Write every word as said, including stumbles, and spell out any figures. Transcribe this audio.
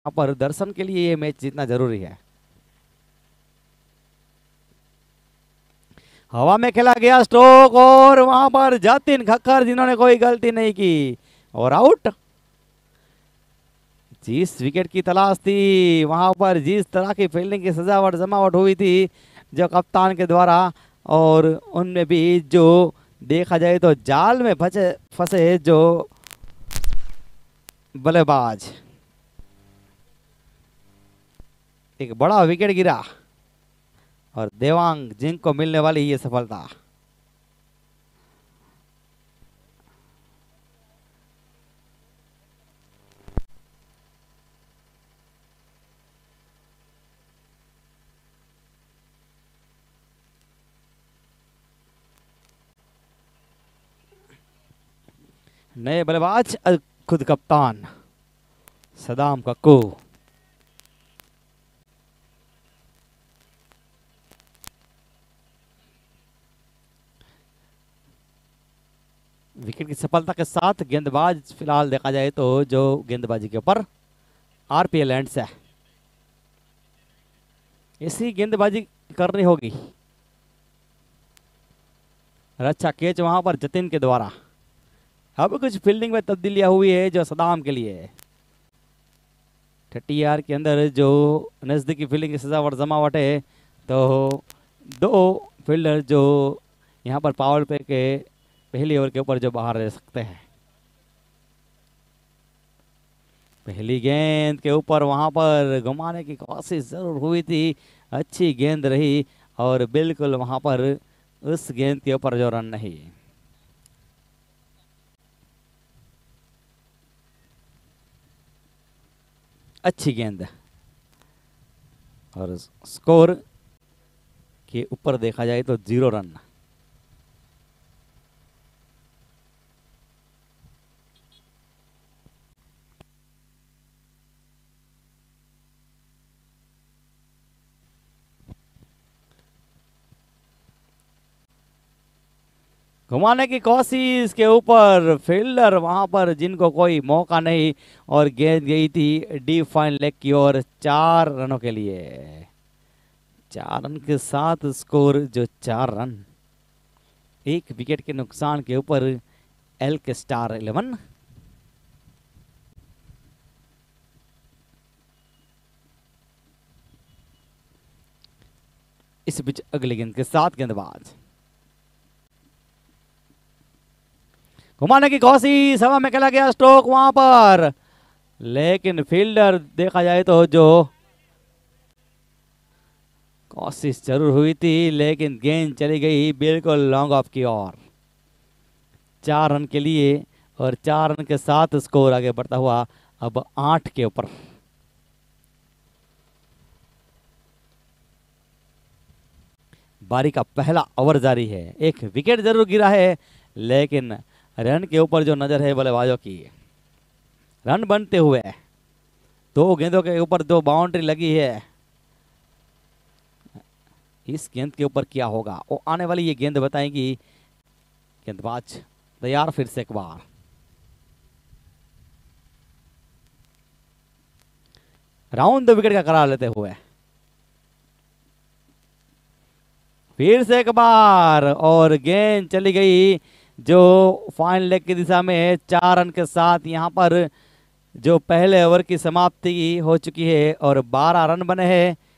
यहाँ पर दर्शन के लिए ये मैच जीतना जरूरी है। हवा में खेला गया स्ट्रोक और वहां पर जतिन खक्कर जिन्होंने कोई गलती नहीं की और आउट। जिस विकेट की तलाश थी वहां पर जिस तरह की फील्डिंग की सजावट जमावट हुई थी जो कप्तान के द्वारा, और उनमें भी जो देखा जाए तो जाल में फंसे फंसे जो बल्लेबाज, एक बड़ा विकेट गिरा और देवांग जिनको मिलने वाली ये सफलता। नए बल्लेबाज खुद कप्तान सदाम कक्कू। विकेट की सफलता के साथ गेंदबाज फिलहाल देखा जाए तो जो गेंदबाजी के ऊपर आरपीएल एंड्स है, ऐसी गेंदबाजी करनी होगी। अच्छा कैच वहां पर जतिन के द्वारा। अब कुछ फील्डिंग में तब्दीलियां हुई है जो सदाम के लिए। थर्टी आर के अंदर जो नजदीकी फील्डिंग की सजावट जमावट है, तो दो फील्डर जो यहाँ पर पावर पे के पहली ओवर के ऊपर जो बाहर रह सकते हैं। पहली गेंद के ऊपर वहां पर घुमाने की कोशिश जरूर हुई थी, अच्छी गेंद रही और बिल्कुल वहां पर उस गेंद के ऊपर जो रन नहीं। अच्छी गेंद और स्कोर के ऊपर देखा जाए तो जीरो रन। घुमाने की कोशिश के ऊपर फील्डर वहां पर जिनको कोई मौका नहीं और गेंद गई थी डीप फाइन लेग की ओर चार रनों के लिए। चार रन के साथ स्कोर जो चार रन, एक विकेट के नुकसान के ऊपर एल के स्टार इलेवन। इस बीच अगली गेंद के साथ गेंदबाज घुमाने की कोशिश, हवा में खेला गया स्ट्रोक वहां पर, लेकिन फील्डर देखा जाए तो जो कोशिश जरूर हुई थी लेकिन गेंद चली गई बिल्कुल लॉन्ग ऑफ की ओर। चार रन के लिए और चार रन के साथ स्कोर आगे बढ़ता हुआ अब आठ के ऊपर। बारी का पहला ओवर जारी है, एक विकेट जरूर गिरा है लेकिन रन के ऊपर जो नजर है बल्लेबाजों की, रन बनते हुए दो गेंदों के ऊपर दो बाउंड्री लगी है। इस गेंद के ऊपर क्या होगा वो आने वाली ये गेंद बताएंगी। गेंदबाज तैयार फिर से एक बार, राउंड द विकेट का करार लेते हुए फिर से एक बार और गेंद चली गई जो फाइन लेग की दिशा में। चार रन के साथ यहां पर जो पहले ओवर की समाप्ति हो चुकी है और बारह रन बने हैं।